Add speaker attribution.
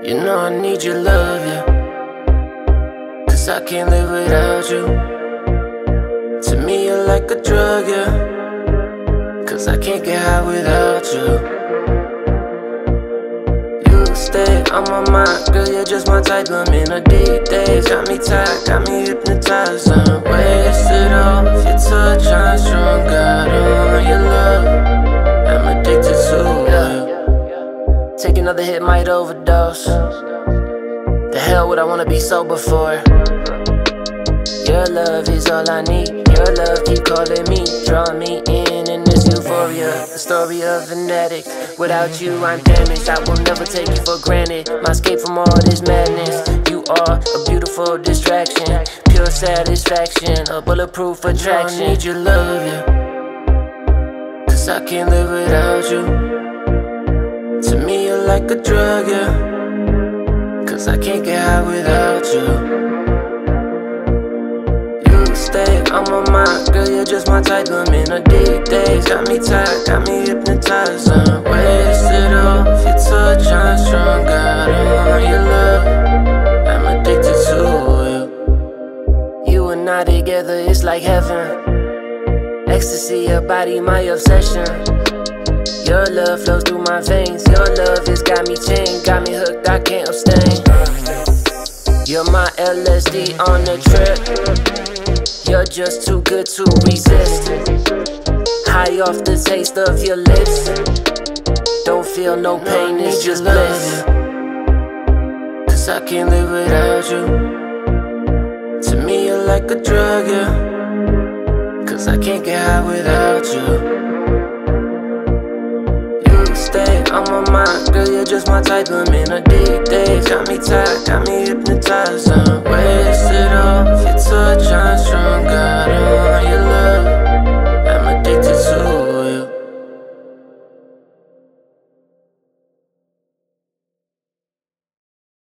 Speaker 1: You know I need your love, yeah. Cause I can't live without you. To me you're like a drug, yeah. Cause I can't get high without you. You stay on my mind, girl, you're just my type. I'm in a deep daze, got me tired, got me hypnotized. I'm wasted off your touch, I'm strung out on your love. I'm addicted to you. Take another hit, might overdose. The hell would I wanna be sober for? Your love is all I need. Your love keep calling me, drawing me in this euphoria. The story of an addict. Without you I'm damaged. I will never take you for granted. My escape from all this madness. You are a beautiful distraction, pure satisfaction, a bulletproof attraction. I need your love, yeah. Cause I can't live without you. To me you're like a drug, yeah. Cause I can't get high without you. You stay on my mind, girl, you're just my type. I'm in a deep daze, got me tired, got me hypnotized. I'm wasted off your touch, I'm strung out on your love. I'm addicted to you. You and I together, it's like heaven. Ecstasy, your body, my obsession. Your love flows through my veins. Your love has got me chained, got me hooked, I can't abstain. You're my LSD on the trip. You're just too good to resist. High off the taste of your lips. Don't feel no pain, it's just bliss. Cause I can't live without you. To me you're like a drug, yeah. Cause I can't get high without you. Stay on my mind, girl, you're just my type. I'm in a deep daze, got me tired, got me hypnotized. I'm wasted off your touch,